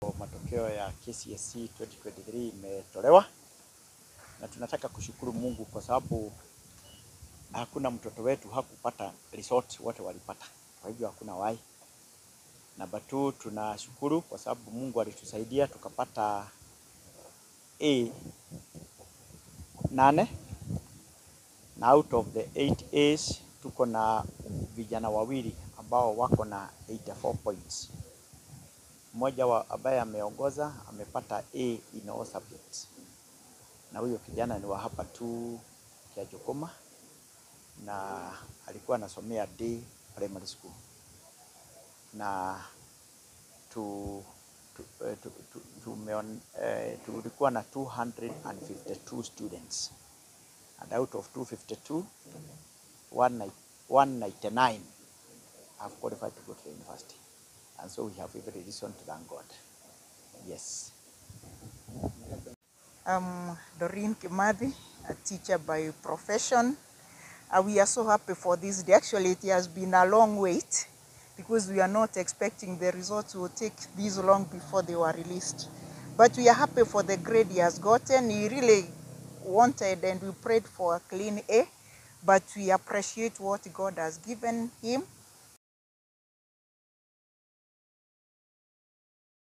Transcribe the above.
Matokeo ya KCSE 2023 imetolewa na tunataka kushukuru Mungu kwa sababu hakuna mtoto wetu hakupata result, wote walipata. Kwa hivyo hakuna wai. Namba 2, tunashukuru kwa sababu Mungu alitusaidia tukapata A8 na out of the 8 A's tuko na vijana wawili ambao wako na 84 points. Mmoja ambaye ameongoza amepata A in all subjects. Na huyo kijana ni wa hapa tu ya Jokoma na alikuwa anasomea D primary school. Na tulikuwa na 252 students. And out of 252, 199 have qualified to go to the university. And so we have every reason to thank God. Yes. I'm Doreen Kimathi, a teacher by profession. We are so happy for this day. Actually, it has been a long wait because we are not expecting the results will take this long before they were released. But we are happy for the grade he has gotten. He really wanted and we prayed for a clean A, but we appreciate what God has given him.